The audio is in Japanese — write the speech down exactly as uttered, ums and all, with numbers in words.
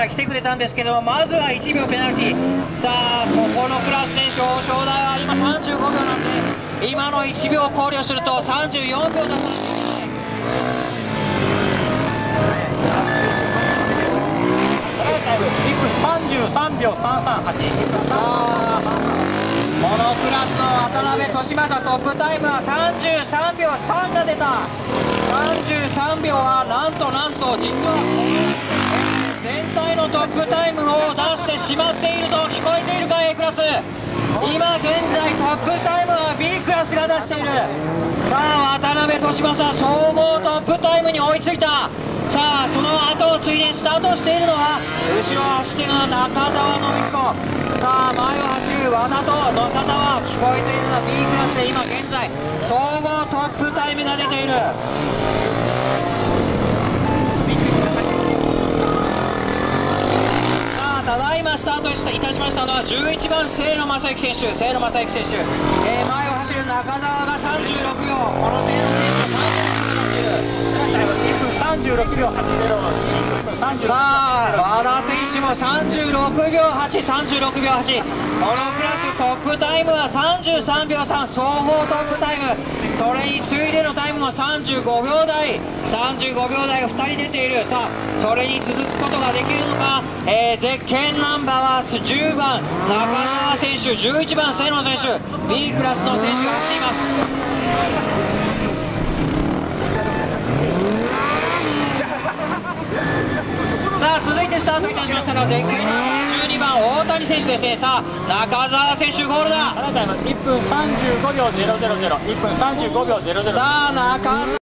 来てくれたんですけども、まずはいちびょうペナルティー。さあここのクラス選手表彰台は今さんじゅうごびょうなんで、今のいちびょう考慮するとさんじゅうよんびょうだったんですね。 いっぷんさんじゅうさんびょうさんさんはち。 このクラスの渡辺利正トップタイムはさんじゅうさんびょうさんが出た。さんじゅうさんびょうはなんとなんと実は全体のトップタイムを出してしまっていると聞こえているか A クラス。今現在トップタイムは B クラスが出している。さあ渡辺利正総合トップタイムに追いついた。さあその後を継いでスタートしているのは後ろを走っているのは中澤信彦。さあ前を走る和田と野方は聞こえているのは B クラスで今現在総合トップタイムが出ている。さあただいまスタートいたしましたのはじゅういちばん清野正幸選手清野正幸選手、えー、前を走る中澤がさんじゅうろくびょう、この清野選手がさんじゅうろくびょうはちじゅう。さあ和田選手もさんじゅうろくびょうはち、さんじゅうろくびょうはち。このクラストップタイムはさんじゅうさんびょうさん、総合トップタイム。それに次いでのタイムもさんじゅうごびょうだい、さんじゅうごびょうだいがふたり出ている。さあそれに続くことができるのか。えー、ゼッケンナンバーはじゅうばん中澤選手、じゅういちばん清野選手、 B クラスの選手が走っています。さあ続いてスタートいたしましたのはゼッケンナンバーじゅうにばん大谷選手ですね。さあ中澤選手ゴールだ。 いっぷんさんじゅうごびょうゼロゼロゼロ。いっぷんさんじゅうごびょうゼロゼロ。 さあ中